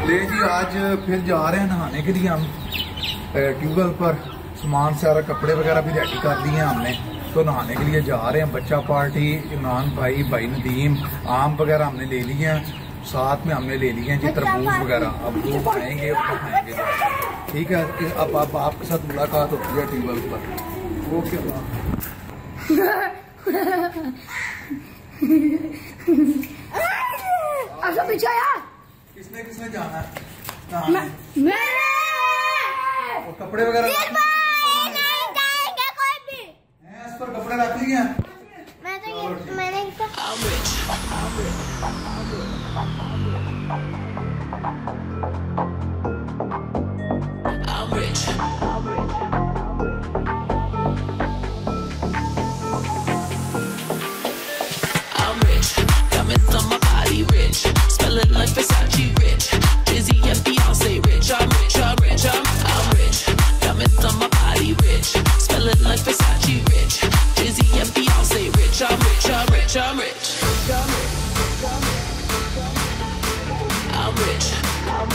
ले जी आज फिर जा रहे हैं नहाने के लिए हम ट्यूबवेल पर। सामान सारा कपड़े वगैरह भी रेडी कर लिए हैं हमने, तो नहाने के लिए जा रहे हैं। बच्चा पार्टी, इमरान भाई, भाई नदीम, आम वगैरह हमने ले लिए हैं, साथ में हमने ले लिए हैं जी तरबूज वगैरह। अब वो खाएंगे और खाएंगे, ठीक है। अब आपके साथ मुलाकात होती है ट्यूबवेल पर। ओके पीछे यार, किसने किसने जाना है? और कपड़े वगैरह नहीं जाएंगे कोई भी। इस पर कपड़े रख लिए हैं। मैंने Smelling like Versace rich, Dizzy and Beyonce rich. I'm rich, I'm rich, I'm rich. Diamonds on my body rich, smelling like Versace rich, Dizzy and Beyonce rich. I'm rich, I'm rich, I'm rich. I'm rich, I'm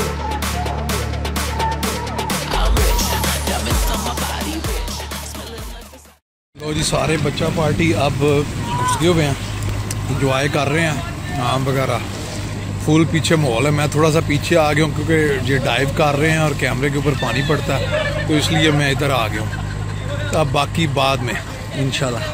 rich. Diamonds on my body rich, smelling like Versace. लो जी, सारे बच्चा party अब घुस गए हुए हैं, enjoy कर रहे हैं आम वगैरह। फुल पीछे माहौल है। मैं थोड़ा सा पीछे आ गया हूँ क्योंकि ये डाइव कर रहे हैं और कैमरे के ऊपर पानी पड़ता है, तो इसलिए मैं इधर आ गया हूँ। अब बाकी बाद में इंशाल्लाह।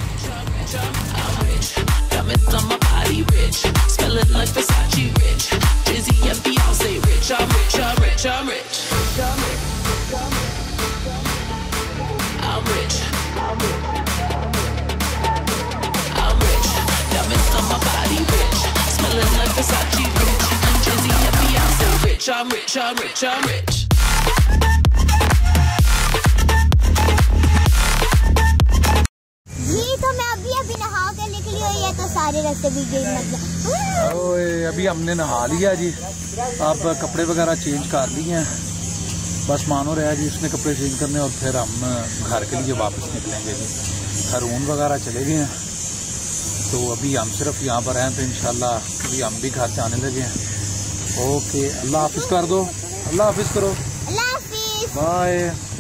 I'm rich, I'm rich, I'm rich. जी तो मैं अभी नहा के निकली हुई है, तो सारे रास्ते भी गई मतलब। ओए अभी हमने नहा लिया जी, अब कपड़े वगैरह चेंज कर लिए हैं। बस मानो रहा जी उसने कपड़े चेंज करने, और फिर हम घर के लिए वापस निकलेंगे जी। हरून वगैरह चले गए हैं, तो अभी हम सिर्फ यहाँ पर हैं, तो इंशाल्लाह अभी हम भी घर जाने लगे हैं। ओके, अल्लाह हाफिज कर दो, अल्लाह हाफिज करो, अल्लाह हाफिज, बाय।